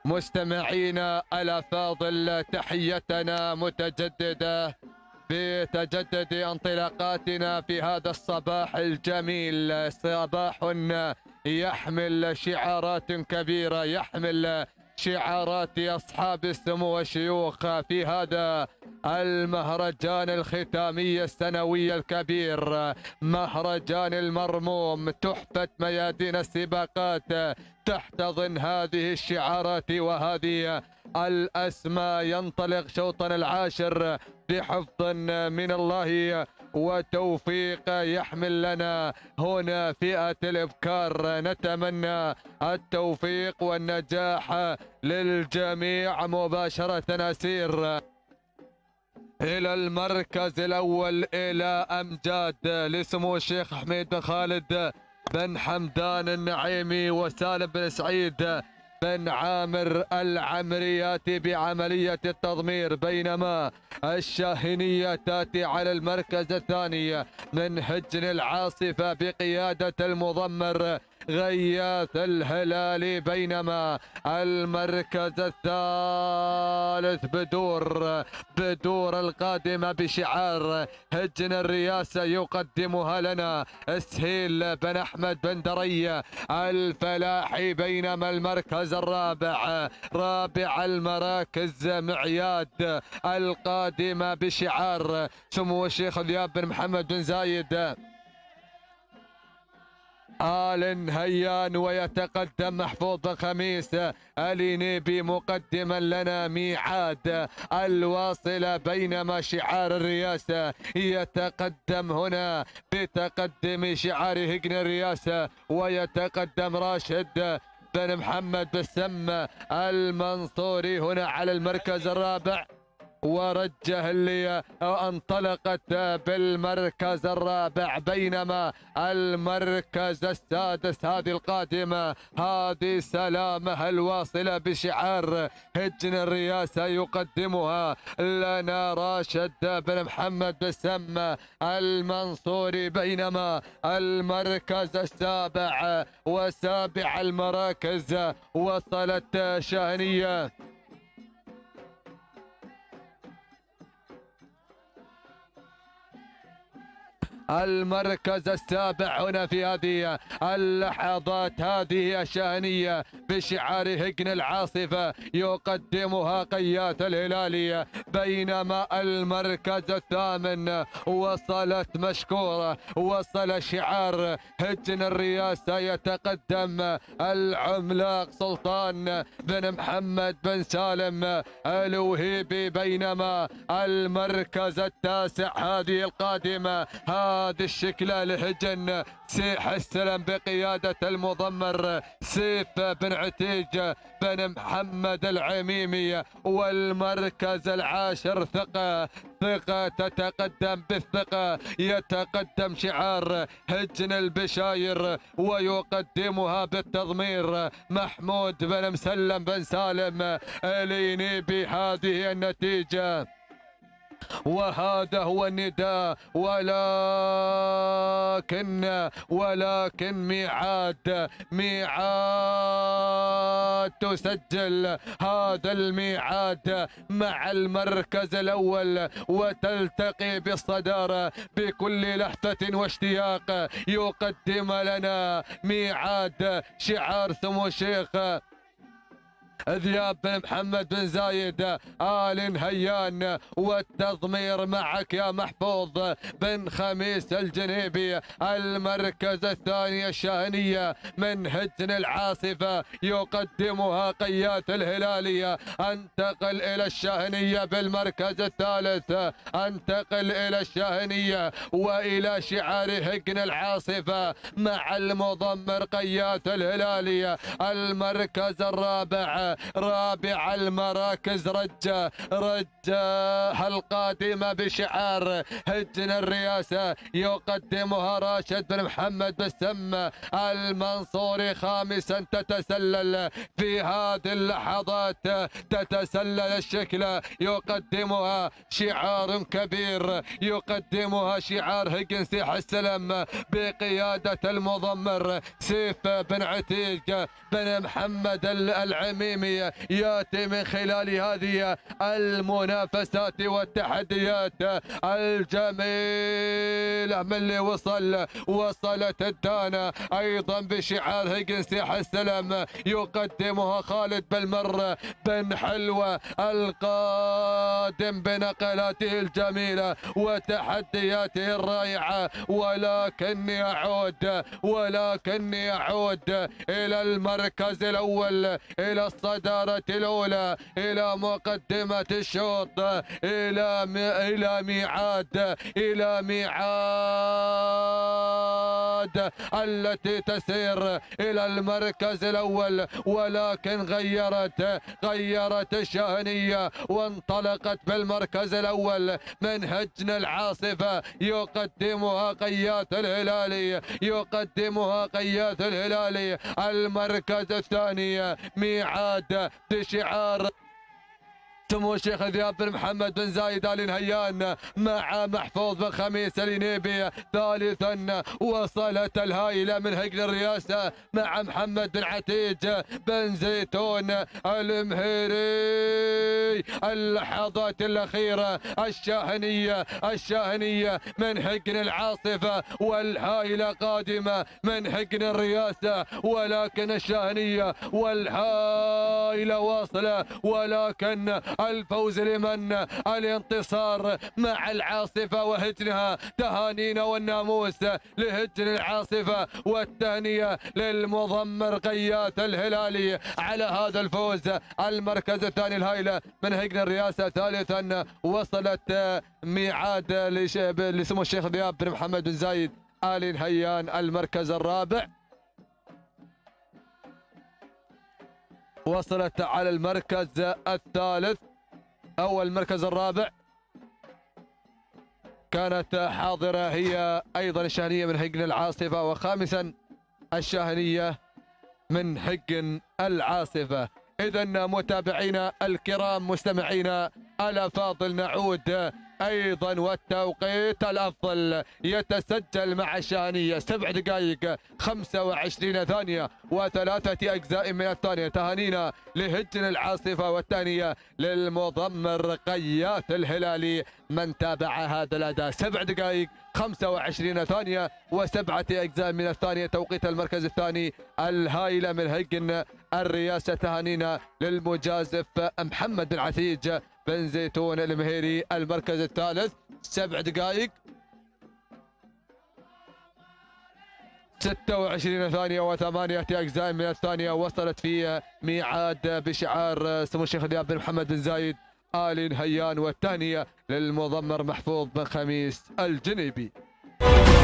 مستمعينا الأفاضل، تحيتنا متجددة بتجدد انطلاقاتنا في هذا الصباح الجميل. صباح يحمل شعارات كبيرة، يحمل شعارات أصحاب السمو والشيوخ في هذا المهرجان الختامي السنوي الكبير، مهرجان المرموم، تحفة ميادين السباقات تحتضن هذه الشعارات وهذه الأسماء. ينطلق شوطنا العاشر بحفظ من الله وتوفيق يحمل لنا هنا فئة الإبكار. نتمنى التوفيق والنجاح للجميع. مباشرة نسير إلى المركز الأول إلى أمجاد لسمو الشيخ حميد بن خالد بن حمدان النعيمي وسالم بن سعيد بن عامر العمرياتي بعملية التضمير، بينما الشاهنية تأتي على المركز الثاني من حجن العاصفة بقيادة المضمر غياث الهلالي، بينما المركز الثالث بدور القادمة بشعار هجن الرياسة يقدمها لنا سهيل بن أحمد بن دري الفلاحي، بينما المركز الرابع رابع المراكز معياد القادمة بشعار سمو الشيخ الياب بن محمد بن زايد آل هيان، ويتقدم محفوظ بن خميس الينيبي مقدما لنا ميعاد الواصلة، بينما شعار الرياسة يتقدم هنا بتقدم شعار هجن الرياسة، ويتقدم راشد بن محمد بالسم المنصوري هنا على المركز الرابع، ورجه اللي انطلقت بالمركز الرابع، بينما المركز السادس هذه القادمة هذه سلامة الواصلة بشعار هجن الرياسة يقدمها لنا راشد بن محمد بالسم المنصوري، بينما المركز السابع وسابع المراكز وصلت شاهنية المركز السابع هنا في هذه اللحظات. هذه الشاهنية بشعار هجن العاصفة يقدمها قيات الهلالي، بينما المركز الثامن وصلت مشكورة، وصل شعار هجن الرياسة يتقدم العملاق سلطان بن محمد بن سالم الوهيبي، بينما المركز التاسع هذه القادمة هذه الشكلة لهجن سيح السلام بقيادة المضمر سيف بن عتيج بن محمد العميمي، والمركز العاشر ثقة تتقدم بالثقة، يتقدم شعار هجن البشاير ويقدمها بالتضمير محمود بن مسلم بن سالم الينيبي. هذه النتيجة وهذا هو النداء، ولكن ميعاد تسجل هذا الميعاد مع المركز الأول وتلتقي بالصدارة بكل لحظة واشتياق. يقدم لنا ميعاد شعار سمو الشيخ ذياب بن محمد بن زايد آل هيان، والتضمير معك يا محفوظ بن خميس الجنيبي. المركز الثاني الشاهنية من هجن العاصفة يقدمها قيات الهلالية. انتقل إلى الشاهنية بالمركز الثالث، انتقل إلى الشاهنية وإلى شعار هجن العاصفة مع المضمر قيات الهلالية. المركز الرابع رابع المراكز رجة القادمة بشعار هجن الرياسة يقدمها راشد بن محمد بالسم المنصوري. خامسا تتسلل في هذه اللحظات، تتسلل الشكل يقدمها شعار كبير، يقدمها شعار هجن سيح السلام بقيادة المضمر سيف بن عتيق بن محمد العميمي العالمي ياتي من خلال هذه المنافسات والتحديات الجميلة. من اللي وصلت الدانا أيضا بشعار هيجنس يا السلام، يقدمها خالد بالمر بن حلوة القادم بنقلاته الجميلة وتحدياته الرائعة. ولكني أعود إلى المركز الأول، إلى الصدارة الأولى، إلى مقدمة الشوط، إلى ميعاد التي تسير إلى المركز الأول، ولكن غيرت الشاهنية وانطلقت بالمركز الأول من هجن العاصفة. يقدمها قيات الهلالي. المركز الثاني ميعاد بشعار سمو الشيخ ذياب بن محمد بن زايد آل نهيان مع محفوظ بن خميس الينيبي. ثالثا وصلت الهائلة من هجن الرئاسة مع محمد بن عتيج بن زيتون المهيري. اللحظات الأخيرة الشاهنية من هجن العاصفة، والهائلة قادمة من هجن الرئاسة، ولكن الشاهنية والهائلة واصلة، ولكن الفوز لمن؟ الانتصار مع العاصفة وهجنها. تهانينا والناموس لهجن العاصفة، والتهنئة للمضمر قيات الهلالي على هذا الفوز. المركز الثاني الهائلة من هجن الرئاسة. ثالثا وصلت ميعاد لسمو الشيخ ذياب بن محمد بن زايد آل نهيان. المركز الرابع وصلت على المركز الثالث أو المركز الرابع. كانت حاضرة هي أيضا الشاهنية من هجن العاصفة، وخامسا الشاهنية من هجن العاصفة. إذا متابعينا الكرام مستمعينا الأفاضل نعود أيضا، والتوقيت الأفضل يتسجل مع الشاهنية 7 دقائق 25 ثانية و3 أجزاء من الثانية. تهانينا لهجن العاصفة، والثانية للمضمر قيات الهلالي من تابع هذا الأداء. 7 دقائق 25 ثانية و7 أجزاء من الثانية توقيت المركز الثاني. الهائلة من هجن الرئاسة. تهانينا للمجازف محمد بن عتيج بن زيتون المهيري. المركز الثالث 7 دقائق 26 ثانية و8 أجزاء من الثانية. وصلت في ميعاد بشعار سمو الشيخ ذياب بن محمد بن زايد آل نهيان، والثانية للمضمر محفوظ بن خميس الجنيبي.